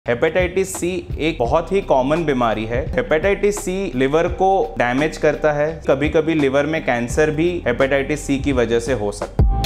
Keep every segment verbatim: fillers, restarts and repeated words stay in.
Hepatitis C एक बहुत ही common बीमारी है। हेपेटाइटिस सी लिवर को डैमेज करता है। कभी कभी लिवर में कैंसर भी हेपेटाइटिस सी की वजह से हो सकता है।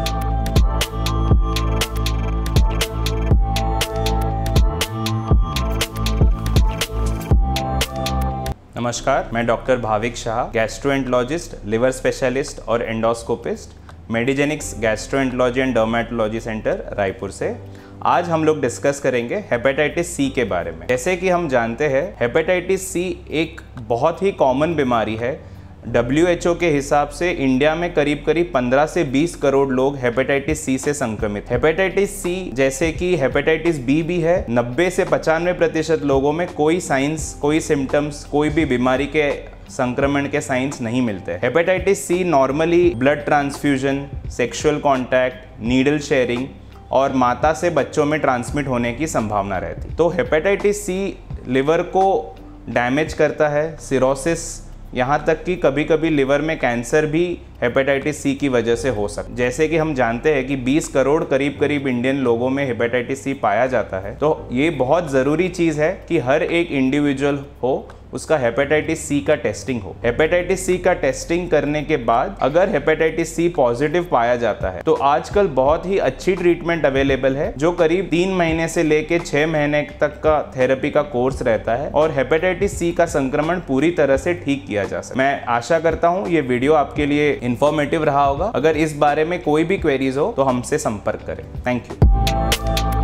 नमस्कार, मैं doctor Bhavik Shah, gastroenterologist, liver specialist और endoscopist, Medigenics gastroenterology and dermatology centre Raipur से। आज हम लोग डिस्कस करेंगे हेपेटाइटिस सी के बारे में। जैसे कि हम जानते हैं, हेपेटाइटिस सी एक बहुत ही कॉमन बीमारी है। डब्ल्यू एच ओ के हिसाब से इंडिया में करीब करीब पंद्रह से बीस करोड़ लोग हेपेटाइटिस सी से संक्रमित। हेपेटाइटिस सी जैसे कि हेपेटाइटिस बी भी है, नब्बे से पचानवे प्रतिशत लोगों में कोई साइंस, कोई सिम्टम्स, कोई भी बीमारी के संक्रमण के साइंस नहीं मिलते। Hepatitis C normally blood transfusion, sexual contact, needle sharing और माता से बच्चों में ट्रांसमिट होने की संभावना रहती। तो हेपेटाइटिस सी लिवर को डैमेज करता है, सिरोसिस, यहाँ तक कि कभी कभी लिवर में कैंसर भी हेपेटाइटिस सी की वजह से हो सकता है। जैसे कि हम जानते हैं कि बीस करोड़ करीब करीब इंडियन लोगों में हेपेटाइटिस सी पाया जाता है। तो ये बहुत ज़रूरी चीज़ है कि हर एक इंडिविजुअल हो, उसका हेपेटाइटिस सी का टेस्टिंग हो। हेपेटाइटिस सी का टेस्टिंग करने के बाद अगर हेपेटाइटिस सी पॉजिटिव पाया जाता है तो आजकल बहुत ही अच्छी ट्रीटमेंट अवेलेबल है, जो करीब तीन महीने से लेके छः महीने तक का थेरेपी का कोर्स रहता है और हेपेटाइटिस सी का संक्रमण पूरी तरह से ठीक किया जा सकता है। मैं आशा करता हूँ ये वीडियो आपके लिए इंफॉर्मेटिव रहा होगा। अगर इस बारे में कोई भी क्वेरीज हो तो हमसे संपर्क करें। Thank you.